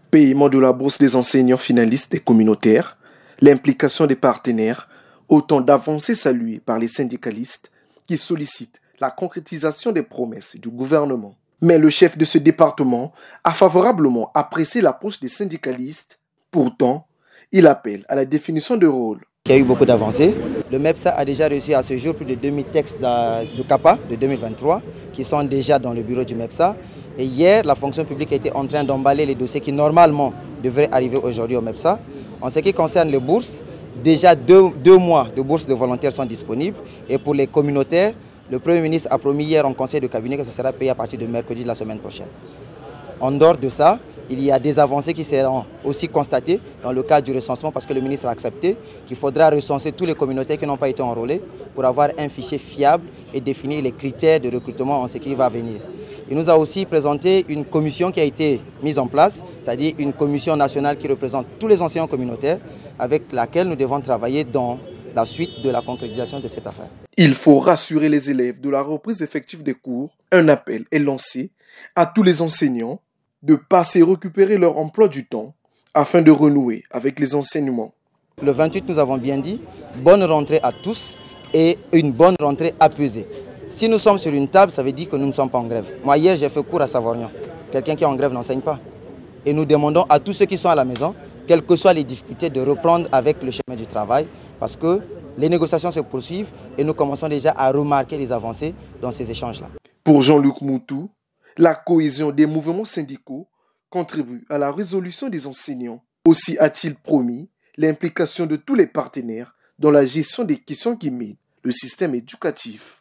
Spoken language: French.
Paiement de la bourse des enseignants finalistes des communautaires, l'implication des partenaires, autant d'avancées saluées par les syndicalistes qui sollicitent la concrétisation des promesses du gouvernement. Mais le chef de ce département a favorablement apprécié l'approche des syndicalistes. Pourtant, il appelle à la définition de rôle. Il y a eu beaucoup d'avancées. Le MEPSA a déjà reçu à ce jour plus de 2000 textes de CAPA de 2023 qui sont déjà dans le bureau du MEPSA. Et hier, la fonction publique était en train d'emballer les dossiers qui normalement devraient arriver aujourd'hui au MEPSA. En ce qui concerne les bourses, déjà deux mois de bourses de volontaires sont disponibles. Et pour les communautaires, le Premier ministre a promis hier en conseil de cabinet que ça sera payé à partir de mercredi de la semaine prochaine. En dehors de ça, il y a des avancées qui seront aussi constatées dans le cadre du recensement parce que le ministre a accepté qu'il faudra recenser tous les communautaires qui n'ont pas été enrôlés pour avoir un fichier fiable et définir les critères de recrutement en ce qui va venir. Il nous a aussi présenté une commission qui a été mise en place, c'est-à-dire une commission nationale qui représente tous les enseignants communautaires avec laquelle nous devons travailler dans la suite de la concrétisation de cette affaire. Il faut rassurer les élèves de la reprise effective des cours. Un appel est lancé à tous les enseignants de passer récupérer leur emploi du temps afin de renouer avec les enseignements. Le 28, nous avons bien dit, bonne rentrée à tous et une bonne rentrée apaisée. Si nous sommes sur une table, ça veut dire que nous ne sommes pas en grève. Moi, hier, j'ai fait cours à Savorgnan. Quelqu'un qui est en grève n'enseigne pas. Et nous demandons à tous ceux qui sont à la maison, quelles que soient les difficultés, de reprendre avec le chemin du travail parce que les négociations se poursuivent et nous commençons déjà à remarquer les avancées dans ces échanges-là. Pour Jean-Luc Moutou, la cohésion des mouvements syndicaux contribue à la résolution des enseignants. Aussi a-t-il promis l'implication de tous les partenaires dans la gestion des questions qui minent le système éducatif.